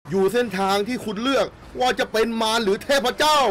อยู่เส้นทางที่คุณเลือกว่าจะเป็นมารหรือเทพเจ้า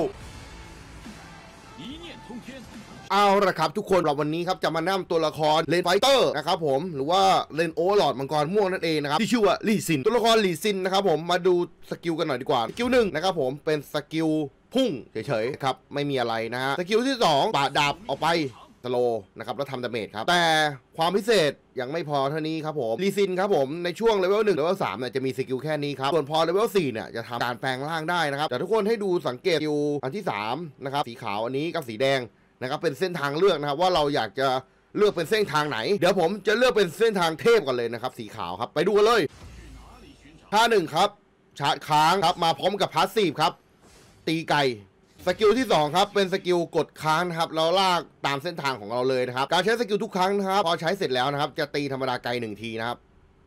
เอาละครับทุกคนเราวันนี้ครับจะมาแนะนำตัวละครเลนไฟเตอร์นะครับผมหรือว่าเลนโอเวอร์ลอร์ดมังกรม่วงนั่นเองนะครับที่ชื่อว่าลี่ซินตัวละครลี่ซินนะครับผมมาดูสกิลกันหน่อยดีกว่าสกิลหนึ่งนะครับผมเป็นสกิลพุ่งเฉยๆครับไม่มีอะไรนะฮะสกิลที่2ปาดดาบออกไปสโลนะครับแล้วทำดาเมจครับแต่ความพิเศษยังไม่พอเท่านี้ครับผมลีซินครับผมในช่วงเลเวล1เลเวล3เนี่ยจะมีสกิลแค่นี้ครับส่วนพอเลเวล4เนี่ยจะทำการแปลงร่างได้นะครับแต่ทุกคนให้ดูสังเกตสกิลอันที่3นะครับสีขาวอันนี้กับสีแดงนะครับเป็นเส้นทางเลือกนะครับว่าเราอยากจะเลือกเป็นเส้นทางไหนเดี๋ยวผมจะเลือกเป็นเส้นทางเทพก่อนเลยนะครับสีขาวครับไปดูกันเลยท่า1ครับชาร์จค้างครับมาพร้อมกับพาสซีฟครับตีไก่สกิลที่2ครับเป็นสกิลกดค้างนะครับแล้วลากตามเส้นทางของเราเลยนะครับการใช้สกิลทุกครั้งนะครับพอใช้เสร็จแล้วนะครับจะตีธรรมดาไกล1ทีนะครับ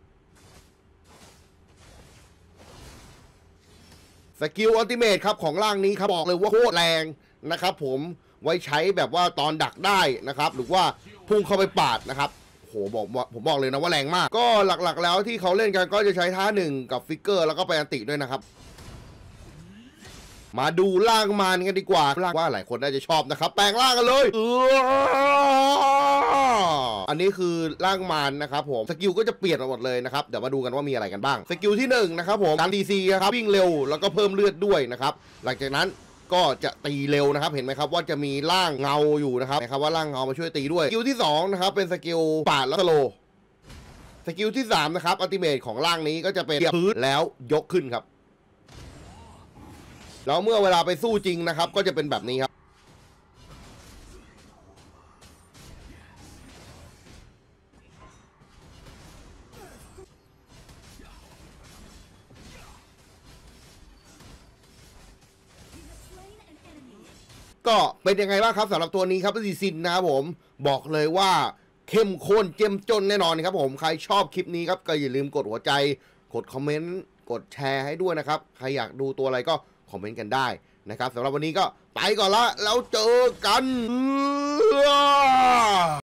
สกิลอัลติเมทครับของร่างนี้ครับบอกเลยว่าโคตรแรงนะครับผมไว้ใช้แบบว่าตอนดักได้นะครับหรือว่าพุ่งเข้าไปปาดนะครับโหผมบอกเลยนะว่าแรงมากก็หลักๆแล้วที่เขาเล่นกันก็จะใช้ท่า1กับฟิกเกอร์แล้วก็ไปอันติด้วยนะครับมาดูร่างมารกันดีกว่าว่าหลายคนน่าจะชอบนะครับแปลงร่างกันเลยอันนี้คือร่างมารนะครับผมสกิลก็จะเปลี่ยนหมดเลยนะครับเดี๋ยวมาดูกันว่ามีอะไรกันบ้างสกิลที่1นะครับผมการดีซีครับวิ่งเร็วแล้วก็เพิ่มเลือดด้วยนะครับหลังจากนั้นก็จะตีเร็วนะครับเห็นไหมครับว่าจะมีร่างเงาอยู่นะครับว่าร่างเงามาช่วยตีด้วยสกิลที่2นะครับเป็นสกิลปาดแล้วสโลสกิลที่3นะครับอัลติเมทของร่างนี้ก็จะเป็นเหยียบพื้นแล้วยกขึ้นครับแล้วเมื่อเวลาไปสู้จริงนะครับก็จะเป็นแบบนี้ครับก็เป็นยังไงบ้างครับสำหรับตัวนี้ครับลีซินนะครับผมบอกเลยว่าเข้มข้นเจ้มจนแน่นอนครับผมใครชอบคลิปนี้ครับก็อย่าลืมกดหัวใจกดคอมเมนต์กดแชร์ให้ด้วยนะครับใครอยากดูตัวอะไรก็คอมเมนต์กันได้นะครับสำหรับวันนี้ก็ไปก่อนละแล้วเจอกัน